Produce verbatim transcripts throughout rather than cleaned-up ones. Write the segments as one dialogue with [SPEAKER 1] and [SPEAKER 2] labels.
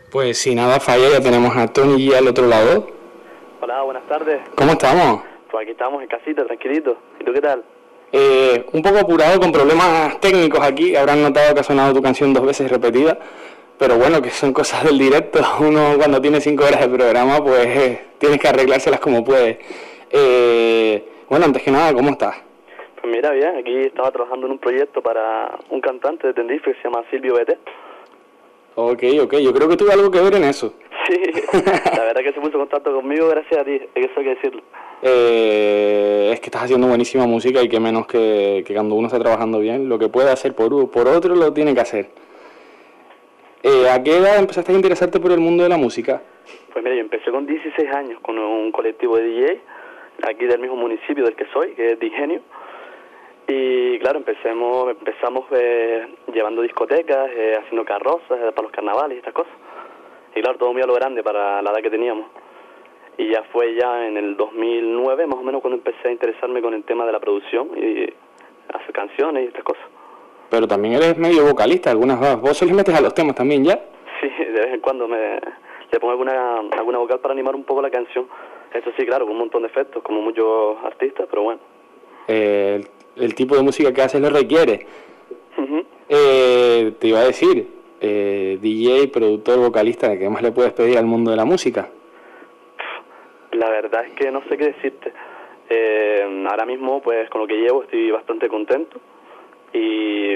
[SPEAKER 1] Pues si nada falla, ya tenemos a Tony G al otro lado.
[SPEAKER 2] Hola, buenas tardes.
[SPEAKER 1] ¿Cómo estamos?
[SPEAKER 2] Pues aquí estamos en casita, tranquilito. ¿Y tú qué tal?
[SPEAKER 1] Eh, un poco apurado con problemas técnicos aquí. Habrán notado que ha sonado tu canción dos veces repetida. Pero bueno, que son cosas del directo. Uno cuando tiene cinco horas de programa, pues eh, tienes que arreglárselas como puedes. Eh, bueno, antes que nada, ¿cómo estás?
[SPEAKER 2] Pues mira, bien, aquí estaba trabajando en un proyecto para un cantante de Tenerife que se llama Silvio B T.
[SPEAKER 1] Ok, ok, yo creo que tuve algo que ver en eso.
[SPEAKER 2] Sí, la verdad que se puso en contacto conmigo gracias a ti, eso hay que decirlo.
[SPEAKER 1] Eh, es que estás haciendo buenísima música y que menos que, que cuando uno está trabajando bien, lo que puede hacer por uno, por otro lo tiene que hacer. Eh, ¿A qué edad empezaste a interesarte por el mundo de la música?
[SPEAKER 2] Pues mira, yo empecé con dieciséis años con un colectivo de D J, aquí del mismo municipio del que soy, que es de Ingenio. Y claro, empecemos, empezamos eh, llevando discotecas, eh, haciendo carrozas eh, para los carnavales y estas cosas. Y claro, todo muy a lo grande para la edad que teníamos. Y ya fue ya en el dos mil nueve, más o menos, cuando empecé a interesarme con el tema de la producción y hacer canciones y estas cosas.
[SPEAKER 1] Pero también eres medio vocalista, algunas veces. ¿Vos se les metes a los temas también ya?
[SPEAKER 2] Sí, de vez en cuando me le pongo alguna, alguna vocal para animar un poco la canción. Eso sí, claro, con un montón de efectos, como muchos artistas, pero bueno.
[SPEAKER 1] Eh, el, el tipo de música que haces lo requiere.
[SPEAKER 2] Uh-huh.
[SPEAKER 1] eh, te iba a decir, eh, D J, productor, vocalista, ¿qué más le puedes pedir al mundo de la música?
[SPEAKER 2] La verdad es que no sé qué decirte. Eh, ahora mismo, pues con lo que llevo, estoy bastante contento. Y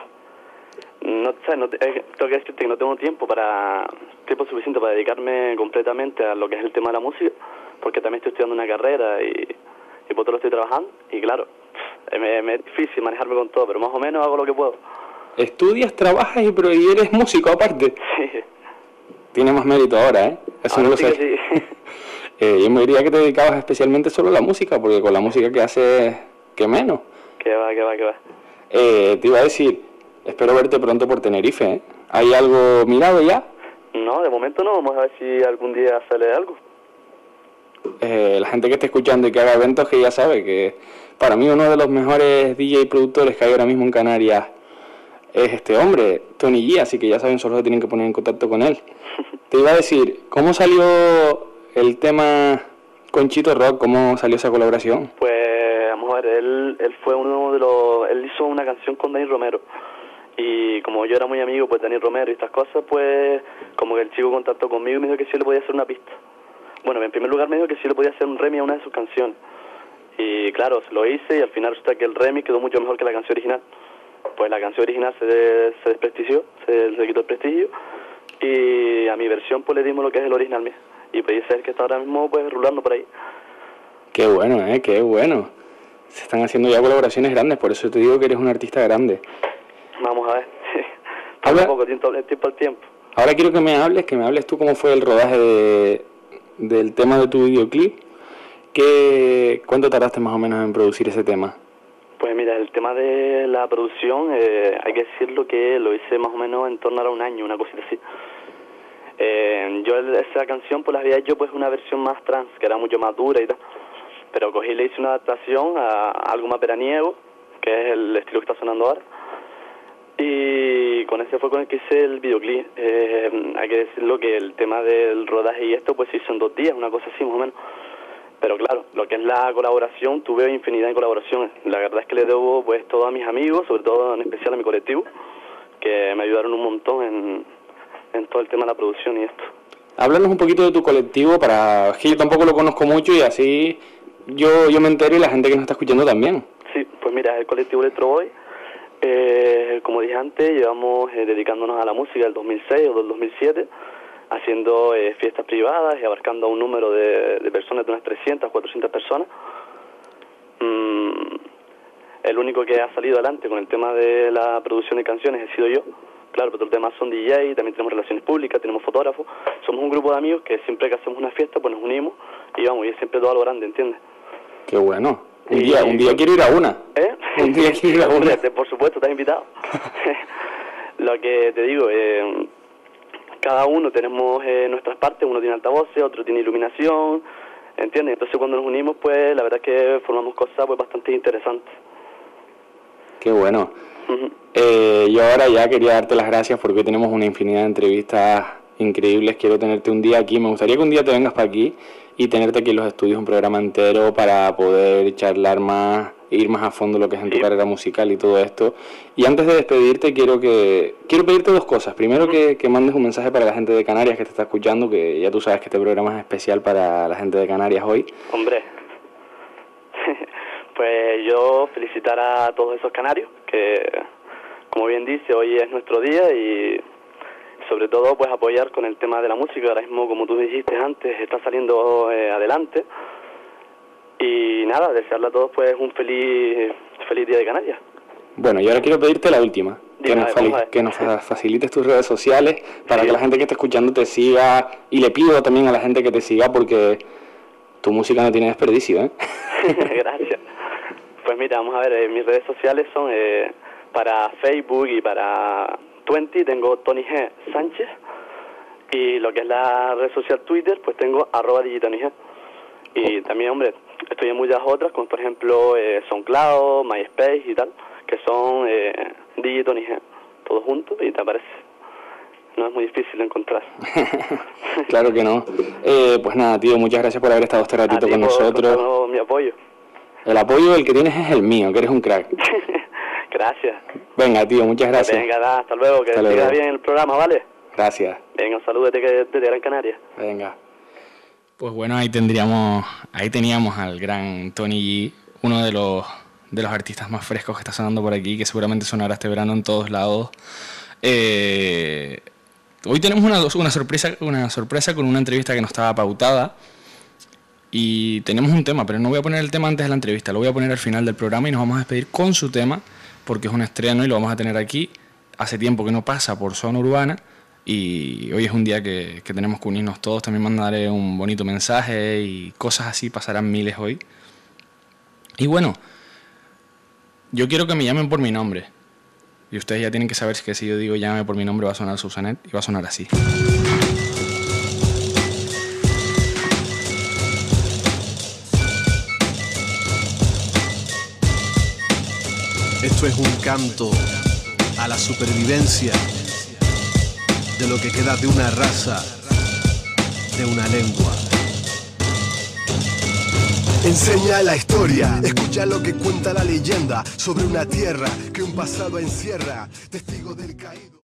[SPEAKER 2] no, ¿sabes? No, eh, tengo que decirte que no tengo tiempo para tiempo suficiente para dedicarme completamente a lo que es el tema de la música, porque también estoy estudiando una carrera y, y por todo lo estoy trabajando. Y claro, me, me es difícil manejarme con todo, pero más o menos hago lo que puedo.
[SPEAKER 1] Estudias, trabajas y, pero, y eres músico aparte.
[SPEAKER 2] Sí.
[SPEAKER 1] Tiene más mérito ahora, ¿eh? Eso
[SPEAKER 2] Ahora
[SPEAKER 1] no lo
[SPEAKER 2] sí
[SPEAKER 1] sé.
[SPEAKER 2] que sí.
[SPEAKER 1] eh, yo me diría que te dedicabas especialmente solo a la música, porque con la música que haces, ¿qué menos?
[SPEAKER 2] Que va, que va, que va.
[SPEAKER 1] Eh, te iba a decir, espero verte pronto por Tenerife, ¿eh? ¿Hay algo mirado ya?
[SPEAKER 2] No, de momento no, vamos a ver si algún día sale algo.
[SPEAKER 1] Eh, la gente que esté escuchando y que haga eventos, que ya sabe que para mí uno de los mejores D J productores que hay ahora mismo en Canarias es este hombre, Tony G, así que ya saben, solo se tienen que poner en contacto con él. Te iba a decir, ¿cómo salió el tema con Chito Rock? ¿Cómo salió esa colaboración?
[SPEAKER 2] Pues vamos a ver, él, él fue uno de los, él hizo una canción con Dani Romero. Y como yo era muy amigo, pues Dani Romero y estas cosas, pues como que el chico contactó conmigo y me dijo que sí le podía hacer una pista. Bueno, en primer lugar me dijo que sí le podía hacer un remix a una de sus canciones. Y claro, se lo hice y al final resulta que el remix quedó mucho mejor que la canción original. Pues la canción original se, de, se desprestigió, se, se quitó el prestigio. Y a mi versión pues le dimos lo que es el original mío. Y pues ese es el que está ahora mismo pues rulando por ahí.
[SPEAKER 1] Qué bueno, eh, qué bueno. Se están haciendo ya colaboraciones grandes, por eso te digo que eres un artista grande.
[SPEAKER 2] Vamos a ver.
[SPEAKER 1] Ahora,
[SPEAKER 2] poco, tiempo, tiempo al tiempo.
[SPEAKER 1] Ahora quiero que me hables, que me hables tú cómo fue el rodaje de, del tema de tu videoclip. ¿Qué, ¿Cuánto tardaste más o menos en producir ese tema?
[SPEAKER 2] Pues mira, el tema de la producción, eh, hay que decirlo que lo hice más o menos en torno a un año, una cosita así. Eh, yo esa canción pues la había hecho pues una versión más trans, que era mucho más dura y tal. Pero cogí y le hice una adaptación a, a algo más veraniego, que es el estilo que está sonando ahora. Y con ese fue con el que hice el videoclip. Eh, hay que decirlo que el tema del rodaje y esto pues se hizo en dos días, una cosa así más o menos. Pero claro, lo que es la colaboración, tuve infinidad de colaboraciones. La verdad es que le debo pues todo a mis amigos, sobre todo en especial a mi colectivo, que me ayudaron un montón en, en todo el tema de la producción y esto.
[SPEAKER 1] Háblanos un poquito de tu colectivo, para que yo tampoco lo conozco mucho y así yo, yo me entero y la gente que nos está escuchando también.
[SPEAKER 2] Sí, pues mira, el colectivo Electro Boy. Eh, como dije antes, llevamos eh, dedicándonos a la música del dos mil seis o del dos mil siete, haciendo eh, fiestas privadas y abarcando a un número de, de personas, de unas trescientas, cuatrocientas personas. Mm, el único que ha salido adelante con el tema de la producción de canciones he sido yo. Claro, pero los demás son D J, también tenemos relaciones públicas, tenemos fotógrafos. Somos un grupo de amigos que siempre que hacemos una fiesta, pues nos unimos y vamos, y es siempre todo a lo grande, ¿entiendes?
[SPEAKER 1] Qué bueno. Un
[SPEAKER 2] y,
[SPEAKER 1] día, un día quiero ir a una.
[SPEAKER 2] ¿Eh?
[SPEAKER 1] Un día quiero ir a una.
[SPEAKER 2] Por supuesto, estás invitado. Lo que te digo, eh, cada uno tenemos eh, nuestras partes, uno tiene altavoces, otro tiene iluminación, ¿entiendes? Entonces cuando nos unimos, pues la verdad es que formamos cosas pues bastante interesantes.
[SPEAKER 1] Qué bueno.
[SPEAKER 2] Uh-huh.
[SPEAKER 1] eh, yo ahora ya quería darte las gracias porque tenemos una infinidad de entrevistas increíbles. Quiero tenerte un día aquí. Me gustaría que un día te vengas para aquí y tenerte aquí en los estudios un programa entero para poder charlar más, ir más a fondo lo que es en tu carrera musical y todo esto. Y antes de despedirte quiero que quiero pedirte dos cosas. Primero que, que mandes un mensaje para la gente de Canarias que te está escuchando, que ya tú sabes que este programa es especial para la gente de Canarias hoy.
[SPEAKER 2] Hombre, pues yo felicitar a todos esos canarios, que como bien dice, hoy es nuestro día y sobre todo pues apoyar con el tema de la música. Ahora mismo, como tú dijiste antes, está saliendo eh, adelante. Y nada, desearle a todos pues un feliz feliz día de Canarias.
[SPEAKER 1] Bueno, y ahora quiero pedirte la última, que nos, que nos facilites tus redes sociales para sí. que la gente que esté escuchando te siga, y le pido también a la gente que te siga porque tu música no tiene desperdicio, ¿eh?
[SPEAKER 2] Gracias. Pues mira, vamos a ver, eh, mis redes sociales son eh, para Facebook y para Twenty tengo Tony G. Sánchez, y lo que es la red social Twitter pues tengo arroba digitony G. Y también, hombre, estoy en muchas otras, como por ejemplo eh, SoundCloud, MySpace y tal, que son eh, digitony G, todos juntos, y te aparece. No es muy difícil de encontrar.
[SPEAKER 1] Claro que no. Eh, pues nada, tío, muchas gracias por haber estado este ratito con nosotros.
[SPEAKER 2] Por mi apoyo.
[SPEAKER 1] El apoyo el que tienes es el mío, que eres un crack.
[SPEAKER 2] Gracias.
[SPEAKER 1] Venga, tío, muchas gracias.
[SPEAKER 2] Venga, da, hasta luego, que siga bien el programa, ¿vale?
[SPEAKER 1] Gracias.
[SPEAKER 2] Venga, un saludo desde, desde Gran Canaria.
[SPEAKER 1] Venga. Pues bueno, ahí tendríamos, ahí teníamos al gran Tony G, uno de los de los artistas más frescos que está sonando por aquí, que seguramente sonará este verano en todos lados. Eh, hoy tenemos una, una sorpresa, una sorpresa con una entrevista que no estaba pautada. Y tenemos un tema, pero no voy a poner el tema antes de la entrevista, lo voy a poner al final del programa y nos vamos a despedir con su tema, porque es un estreno y lo vamos a tener aquí. Hace tiempo que no pasa por Zona Urbana y hoy es un día que, que tenemos que unirnos todos. También mandaré un bonito mensaje y cosas así, pasarán miles hoy. Y bueno, yo quiero que me llamen por mi nombre. Y ustedes ya tienen que saber que si yo digo llámame por mi nombre va a sonar Susanet y va a sonar así.
[SPEAKER 3] Esto es un canto a la supervivencia de lo que queda de una raza, de una lengua. Enseña la historia, escucha lo que cuenta la leyenda sobre una tierra que un pasado encierra, testigo del caído.